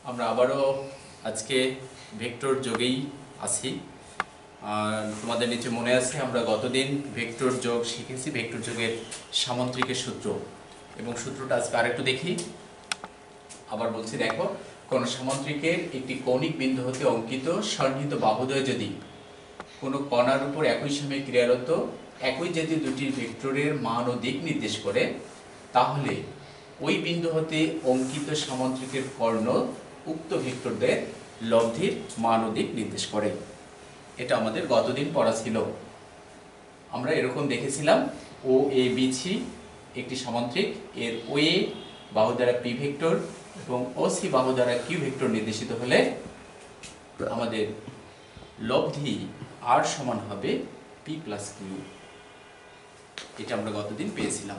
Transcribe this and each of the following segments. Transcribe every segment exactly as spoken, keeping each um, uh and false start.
আমরা আবারও আজকে ভেক্টর যোগেই আছি। তোমাদের নিচে মনে আছে আমরা গতদিন ভেক্টর যোগ শিখেছি, ভেক্টর যোগের সামন্ত্রিকের সূত্র, এবং সূত্রটা আজকে আরেকটু দেখি। আবার বলছি, দেখো, কোন সামন্ত্রিকের একটি কৌণিক বিন্দু হতে অঙ্কিত সন্নিহিত বাহুদ্বয় যদি কোনো কণার উপর একই সময়ে ক্রিয়ারত একই জাতীয় দুটি ভেক্টরের মান ও দিক নির্দেশ করে, তাহলে ওই বিন্দু হতে অঙ্কিত সামন্ত্রিকের কর্ণ উক্ত ভেক্টরদের লব্ধির মান ও দিক নির্দেশ করে। এটা আমাদের গতদিন পড়া ছিল। আমরা এরকম দেখেছিলাম, ও এ বি সি একটি সামন্ত্রিক, এর ও এ বাহু দ্বারা পি ভেক্টর এবং ও সি বাহু দ্বারা কিউ ভেক্টর নির্দেশিত হলে আমাদের লব্ধি আর সমান হবে পি প্লাস কিউ। এটা আমরা গতদিন পেয়েছিলাম,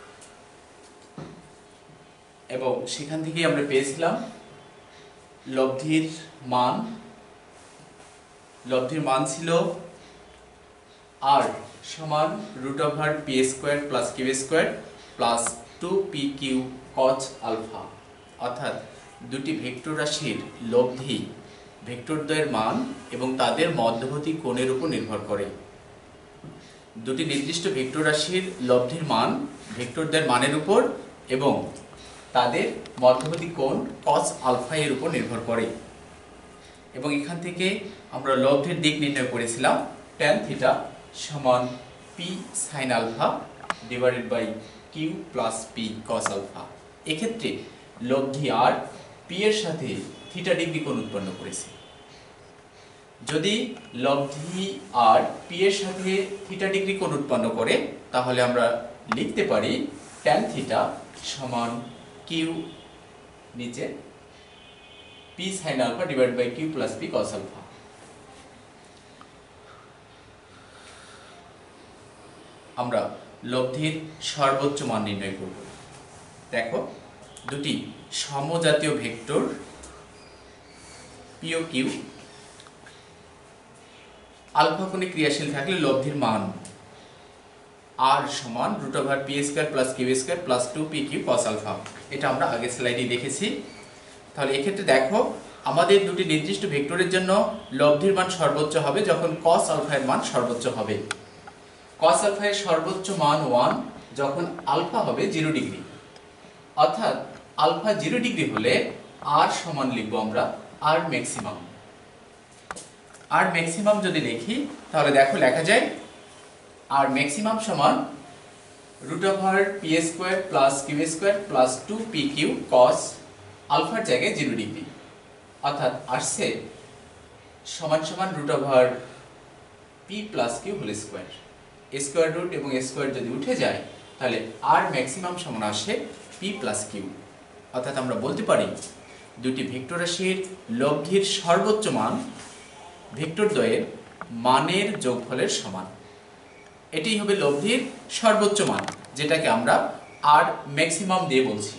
এবং সেখান থেকেই আমরা পেয়েছিলাম লব্ধির মান। লব্ধির মান ছিল আর সমান root over P square plus Q square plus two P Q cos alpha, অর্থাৎ দুটি ভেক্টর রাশির লব্ধি ভেক্টরদ্বয়ের মান এবং তাদের মধ্যবর্তী কোণের উপর নির্ভর করে। দুটি নির্দিষ্ট ভেক্টর রাশির লব্ধির মান ভেক্টরদ্বয়ের মানের উপর এবং তাদের মধ্যবর্তী কোণ কস আলফা এর উপর নির্ভর করে। এবং এখান থেকে আমরা লব্ধির দিক নির্ণয় করেছিলাম ট্যান থিটা সমান P sine alpha divided by Q plus P cos alpha. এক্ষেত্রে লব্ধি আর পি এর সাথে থিটা ডিগ্রি কোণ উৎপন্ন করেছে। যদি লব্ধি আর পি এর সাথে থিটা ডিগ্রি কোণ উৎপন্ন করে, তাহলে আমরা লিখতে পারি ট্যান থিটা সমান কিউ নিচে P sine alpha divide by Q plus P cos alpha. আমরা লব্ধির সর্বোচ্চ মান নির্ণয় করব। দেখো, দুটি সমজাতীয় ভেক্টর পি ও কিউ আলফা কোণে ক্রিয়াশীল থাকলে লব্ধির মান আর সমান root over P square plus Q square plus two P Q cos alpha. এটা আমরা আগের স্লাইডে দেখেছি। তাহলে এক্ষেত্রে দেখো, আমাদের দুটি নির্দিষ্ট ভেক্টরের জন্য লব্ধির মান সর্বোচ্চ হবে যখন কস আলফা এর মান সর্বোচ্চ হবে। কস আলফা এর সর্বোচ্চ মান ওয়ান যখন আলফা হবে জিরো ডিগ্রি, অর্থাৎ আলফা জিরো ডিগ্রি হলে আর সমান লিখবো আমরা আর ম্যাক্সিমাম। আর ম্যাক্সিমাম যদি লিখি তাহলে দেখো লেখা যায় আর ম্যাক্সিমাম সমান root over P square plus Q square plus two P Q cos আলফার জায়গায় জিরো ডিগ্রি, অর্থাৎ আসছে সমান সমান root over p plus q whole square. Square root এবং স্কোয়ার যদি উঠে যায় তাহলে আর ম্যাক্সিমাম সমান আসে পি প্লাস কিউ। অর্থাৎ আমরা বলতে পারি দুটি ভেক্টর রাশির লব্ধির সর্বোচ্চ মান ভেক্টরদ্বয়ের মানের যোগফলের সমান। এটাই হবে লব্ধির সর্বোচ্চ মান, যেটাকে আমরা আর ম্যাক্সিমাম দিয়ে বলছি।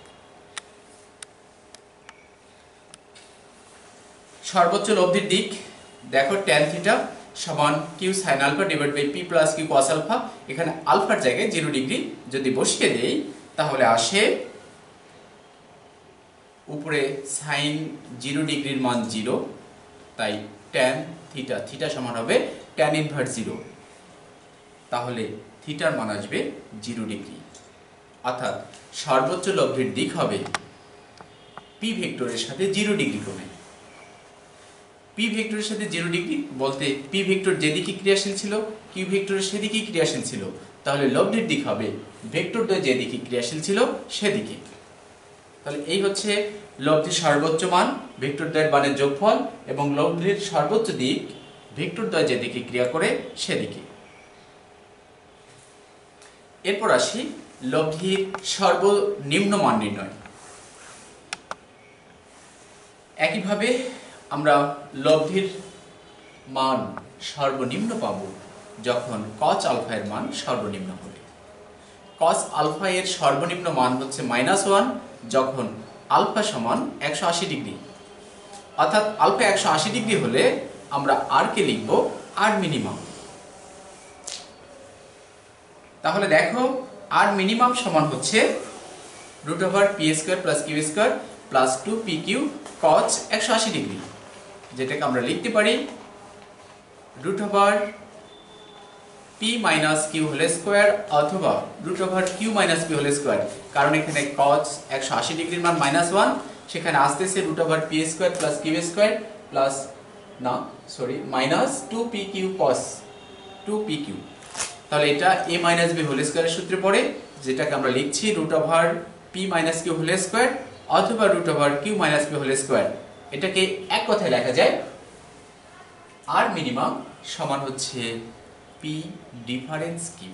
সর্বোচ্চ লব্ধির দিক দেখো ট্যান থিটা সমান q sine alpha divide by p plus q cos alpha. এখানে আলফার জায়গায় জিরো ডিগ্রি যদি বসিয়ে দেই তাহলে আসে উপরে সাইন জিরো ডিগ্রির মান জিরো, তাই ট্যান থিটা থিটা সমান হবে ট্যান ইনভার্স জিরো। তাহলে থিটার মান আসবে জিরো ডিগ্রি, অর্থাৎ সর্বোচ্চ লব্ধির দিক হবে পি ভেক্টরের সাথে জিরো ডিগ্রি কোণে। পি ভেক্টরের সাথে জিরো ডিগ্রি বলতে পি ভেক্টর যেদিকে ক্রিয়াশীল ছিল কিউ ভেক্টরের সেদিকেই ক্রিয়াশীল ছিল, তাহলে লব্ধির দিক হবে ভেক্টরদ্বয় যেদিকে ক্রিয়াশীল ছিল সেদিকে। তাহলে এই হচ্ছে লব্ধির সর্বোচ্চ মান ভেক্টরদ্বয়ের মানের যোগফল, এবং লব্ধির সর্বোচ্চ দিক ভেক্টরদ্বয় যেদিকে ক্রিয়া করে সেদিকে। এরপর আসি লব্ধির সর্বনিম্ন মান নির্ণয়। একইভাবে আমরা লব্ধির মান সর্বনিম্ন পাব যখন কস আলফা এর মান সর্বনিম্ন হবে। কস আলফা এর সর্বনিম্ন মান হচ্ছে মাইনাস ওয়ান যখন আলফা সমান একশো আশি ডিগ্রি, অর্থাৎ আলফা একশো আশি ডিগ্রি হলে আমরা আর কে লিখব আর মিনিমাম। তাহলে দেখো আর মিনিমাম সমান হচ্ছে root over P square plus Q square plus two P Q cos একশো আশি ডিগ্রি, যেটাকে আমরা লিখতে পারি root over p minus q whole square অথবা root over q minus p whole square, কারণ এখানে কস একশো আশি ডিগ্রির মান মাইনাস ওয়ান, সেখানে আসতেছে root over P square plus Q square plus না sorry minus two P Q cos two P q. তাহলে এটা এ মাইনাস বি হোল স্কোয়ারের সূত্রে পড়ে, যেটাকে আমরা লিখছি root over p minus q whole square অথবা root over q minus p whole square. এটাকে এক কথায় লেখা যায় আর মিনিমাম সমান হচ্ছে পি ডিফারেন্স কিউ।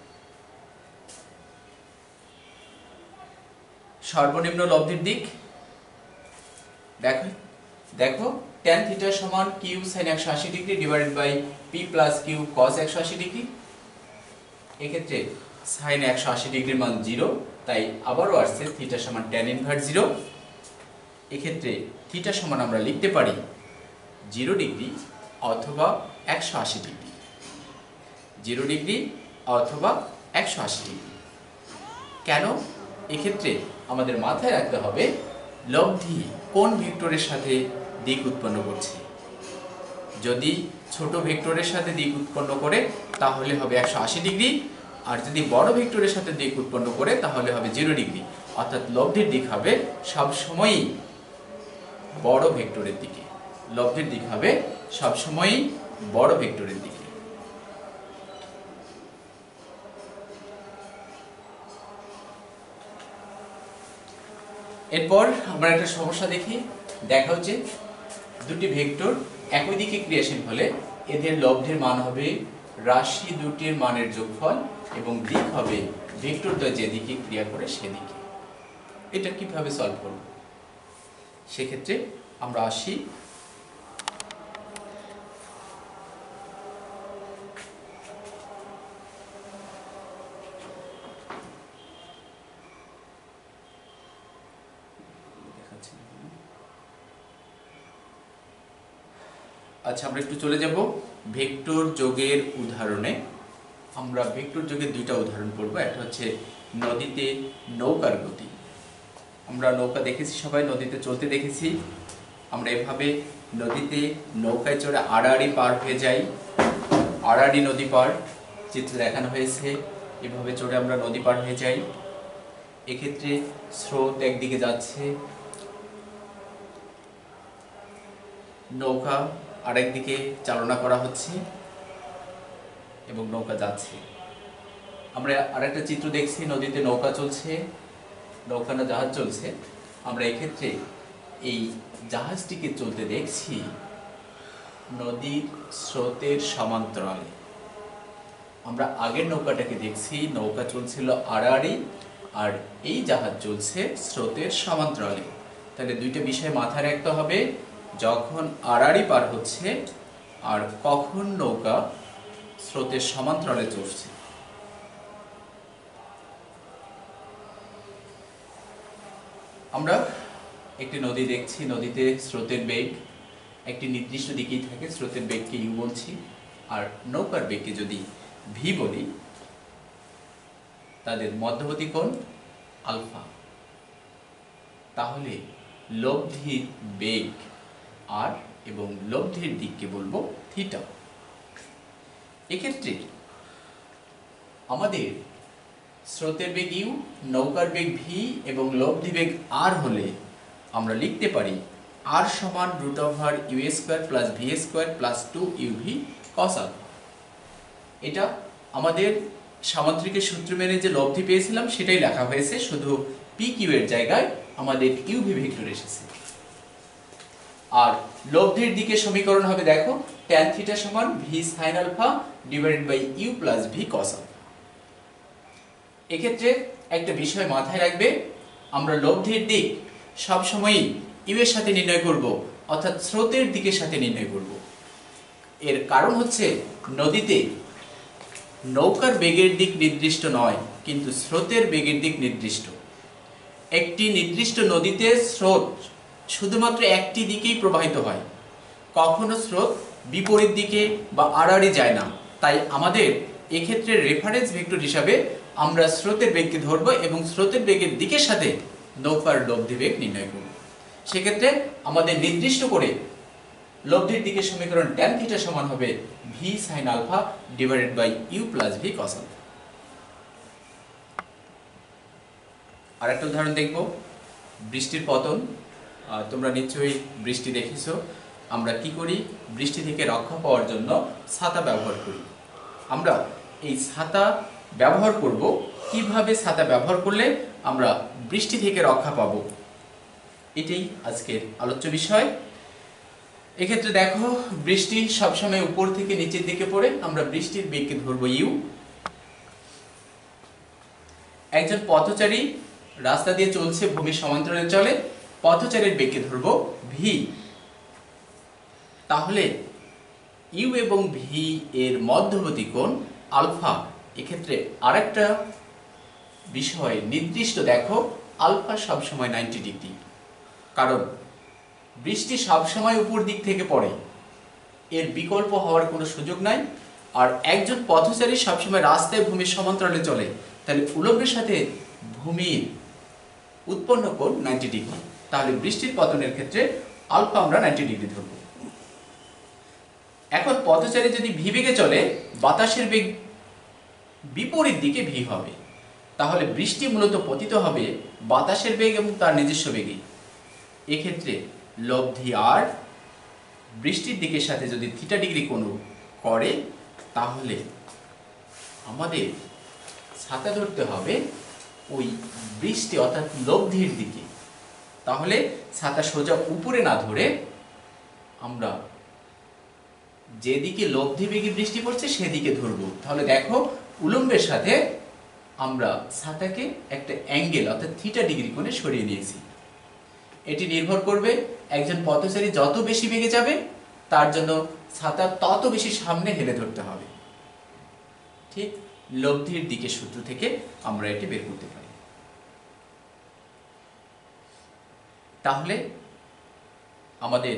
সর্বনিম্ন লব্ধির দিক দেখো দেখো tan থিটা সমান কিউ sin একশো আশি degree divided by p plus q cos একশো আশি ডিগ্রি। এক্ষেত্রে sin একশো আশি ডিগ্রির মান জিরো, তাই আবারও আসছে থিটা সমান tan ইনভার্স জিরো। এক্ষেত্রে থিটা সমান আমরা লিখতে পারি জিরো ডিগ্রি অথবা একশো আশি ডিগ্রি, জিরো ডিগ্রি অথবা একশো আশি ডিগ্রি। কেন? এক্ষেত্রে আমাদের মাথায় রাখতে হবে লব্ধি কোন ভেক্টরের সাথে দিক উৎপন্ন করছে। যদি ছোট ভেক্টরের সাথে দিক উৎপন্ন করে তাহলে হবে একশো আশি ডিগ্রি, আর যদি বড় ভেক্টরের সাথে দিক উৎপন্ন করে তাহলে হবে জিরো ডিগ্রি। অর্থাৎ লব্ধির দিক হবে সবসময়ই বড় ভেক্টরের দিকে, লব্ধির দিক হবে সবসময়ই বড় ভেক্টরের দিকে। এরপর আমরা একটা সমস্যা দেখি। দেখা হচ্ছে দুটি ভেক্টর একই দিকে ক্রিয়াশীল হলে এদের লব্ধির মান হবে রাশি দুটির মানের যোগফল এবং দিক হবে ভেক্টরটা যেদিকে ক্রিয়া করে সেদিকে। এটা কিভাবে সলভ করব? সেক্ষেত্রে আমরা আসি আচ্ছা আমরা একটু চলে যাব ভেক্টর যোগের উদাহরণে। আমরা ভেক্টর যোগের দুইটা উদাহরণ পড়ব। একটা হচ্ছে নদীতে নৌকার গতি। আমরা নৌকা দেখেছি, সবাই নদীতে চলতে দেখেছি। আমরা এভাবে নদীতে নৌকায় চড়ে আড়াআড়ি পার হয়ে যাই, আড়াআড়ি নদী পার চিত্রে দেখানো হয়েছে। এভাবে চড়ে আমরা নদী পার হয়ে যাই। এক্ষেত্রে স্রোত একদিকে যাচ্ছে, নৌকা আরেকদিকে চালনা করা হচ্ছে এবং নৌকা যাচ্ছে। আমরা আরেকটা চিত্র দেখছি, নদীতে নৌকা চলছে, নৌকা না জাহাজ চলছে। আমরা এক্ষেত্রে এই জাহাজটিকে চলতে দেখছি নদীর স্রোতের সমান্তরালে। আমরা আগের নৌকাটাকে দেখছি নৌকা চলছিল আড়াআড়ি, আর এই জাহাজ চলছে স্রোতের সমান্তরালে। তাহলে দুইটা বিষয় মাথায় রাখতে হবে, যখন আড়াআড়ি পার হচ্ছে আর কখন নৌকা স্রোতের সমান্তরালে চলছে। আমরা একটি নদী দেখছি, নদীতে স্রোতের বেগ একটি নির্দিষ্ট দিকেই থাকে, স্রোতের বেগকে ইউ বলছি, আর নৌকার বেগকে যদি ভি বলি, তাদের মধ্যবর্তী কোণ আলফা। তাহলে লব্ধির বেগ আর এবং লব্ধির দিককে বলবো থিটা। এক্ষেত্রে আমাদের স্রোতের বেগ ইউ, নৌকার বেগ ভি এবং লব্ধি বেগ আর হলে আমরা লিখতে পারি আর সমান root over u square plus v square plus two u v cos alpha. এটা আমাদের সামান্তরিকের সূত্র মেনে যে লব্ধি পেয়েছিলাম সেটাই লেখা হয়েছে, শুধু পি কিউ এর জায়গায় আমাদের ইউ ভি ভেক্টর এসেছে। আর লব্ধির দিকে সমীকরণ হবে দেখো tan থিটা সমান v sin alpha divided by u plus v cos alpha. এক্ষেত্রে একটা বিষয় মাথায় রাখবে, আমরা লব্ধির দিক সবসময়ই ইউ এর সাথে নির্ণয় করব, অর্থাৎ স্রোতের দিকের সাথে নির্ণয় করব। এর কারণ হচ্ছে নদীতে নৌকার বেগের দিক নির্দিষ্ট নয়, কিন্তু স্রোতের বেগের দিক নির্দিষ্ট। একটি নির্দিষ্ট নদীতে স্রোত শুধুমাত্র একটি দিকেই প্রবাহিত হয়, কখনো স্রোত বিপরীত দিকে বা আড়াআড়ি যায় না। তাই আমাদের এক্ষেত্রে রেফারেন্স ভেক্টর হিসাবে আমরা স্রোতের বেগকে ধরব এবং স্রোতের বেগের দিকের সাথে নৌকার লব্ধি বেগ নির্ণয় করব। সেক্ষেত্রে আমাদের নির্দিষ্ট করে লব্ধির দিকে সমীকরণ ট্যান থিটা সমান হবে v sine alpha divided by u plus v cos alpha. আর একটা উদাহরণ দেখব, বৃষ্টির পতন। তোমরা নিশ্চয়ই বৃষ্টি দেখেছো। আমরা কি করি? বৃষ্টি থেকে রক্ষা পাওয়ার জন্য ছাতা ব্যবহার করি। আমরা এই ছাতা ব্যবহার করব, কিভাবে ছাতা ব্যবহার করলে আমরা বৃষ্টি থেকে রক্ষা পাবো, এটাই আজকের আলোচ্য বিষয়। এক্ষেত্রে দেখো, বৃষ্টি সবসময় উপর থেকে নিচের দিকে পড়ে, আমরা বৃষ্টির বেগকে ধরবো ইউ। একজন পথচারী রাস্তা দিয়ে চলছে, ভূমির সমান্তরালে চলে, পথচারীর বেগকে ধরবো ভি। তাহলে ইউ এবং ভি এর মধ্যবর্তী কোণ আলফা। এক্ষেত্রে আরেকটা বিষয় নির্দিষ্ট, দেখো আলফা সবসময় নাইনটি ডিগ্রি, কারণ বৃষ্টি সবসময় উপর দিক থেকে পড়ে, এর বিকল্প হওয়ার কোনো সুযোগ নাই। আর একজন পথচারী সবসময় রাস্তায় ভূমির সমান্তরালে চলে, তাহলে উলম্বের সাথে ভূমির উৎপন্ন কোণ নাইনটি ডিগ্রি। তাহলে বৃষ্টির পতনের ক্ষেত্রে আলফা আমরা নাইনটি ডিগ্রি ধরব। এখন পথচারী যদি ভি বেগে চলে, বাতাসের বেগ বিপরীত দিকে ভি হবে, তাহলে বৃষ্টি মূলত পতিত হবে বাতাসের বেগ এবং তার নিজস্ব বেগে। এক্ষেত্রে লব্ধি আর বৃষ্টির দিকের সাথে যদি থিটা ডিগ্রি কোণ করে, তাহলে আমাদের ছাতা ধরতে হবে ওই বৃষ্টি অর্থাৎ লব্ধির দিকে। তাহলে ছাতা সোজা উপরে না ধরে আমরা যেদিকে লব্ধি বেগে বৃষ্টি পড়ছে সেদিকে ধরবো। তাহলে দেখো, উলম্বের সাথে আমরা ছাতাকে একটা অ্যাঙ্গেল অর্থাৎ থিটা ডিগ্রি কোণে সরিয়ে নিয়েছি। এটি নির্ভর করবে একজন পথচারী যত বেশি বেগে যাবে, তার জন্য ছাতা তত বেশি সামনে হেলে ধরতে হবে। ঠিক লব্ধির দিকে সূত্র থেকে আমরা এটি বের করতে পারি। তাহলে আমাদের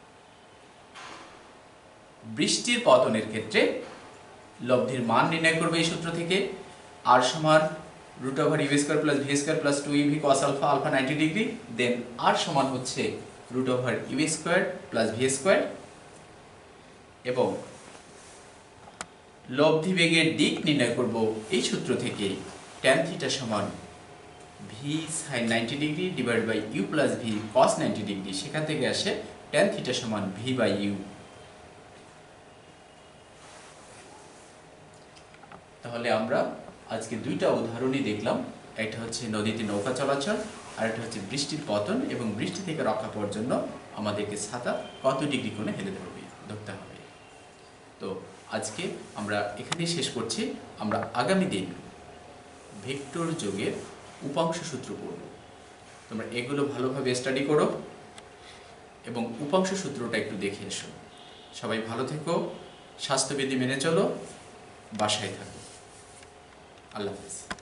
বৃষ্টির পতনের ক্ষেত্রে লব্ধির মান নির্ণয় করবে এই সূত্র থেকে। আর সমান root over u square plus v square plus two u v cos alpha, alpha ninety degree. Then R সমান হচ্ছে root over u square plus v square, এবং লব্ধি বেগের দিক নির্ণয় করব এই সূত্র থেকে ট্যান থিটা সমান v sine ninety degree divide by u plus v cos ninety degree. সেখান থেকে আসে ট্যান থিটা সমান ভি বাই ইউ। তাহলে আমরা আজকে দুইটা উদাহরণই দেখলাম। একটা হচ্ছে নদীতে নৌকা চলাচল, আর একটা হচ্ছে বৃষ্টির পতন, এবং বৃষ্টি থেকে রক্ষা পাওয়ার জন্য আমাদেরকে ছাতা কত ডিগ্রি কোণে হেলে ধরবে ধরতে হবে। তো আজকে আমরা এখানেই শেষ করছি। আমরা আগামী দিন ভেক্টর যোগের উপাংশ সূত্র পড়ব। তোমরা এগুলো ভালোভাবে স্টাডি করো এবং উপাংশ সূত্রটা একটু দেখে এসো। সবাই ভালো থেকো, স্বাস্থ্যবিধি মেনে চলো, বাসায় থাকো। আল্লাহ হাফেজ।